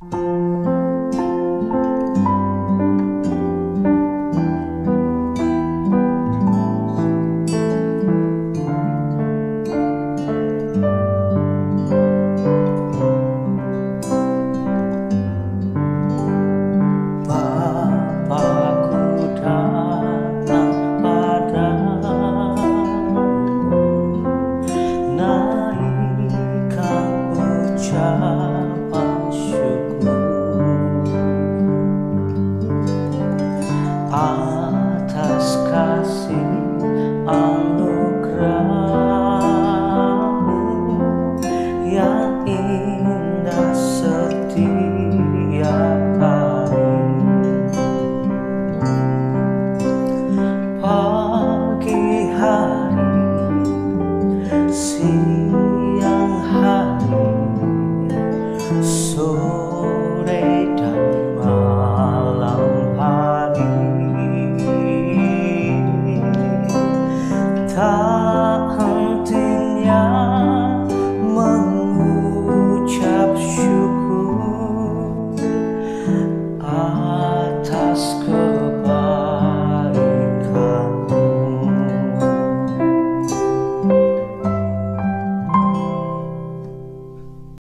Bapa Kudatang PadaMu, naikkan ucapan syukur atas kasih anugerah-Mu yang indah setiap hari. Pagi hari, siang hari, sore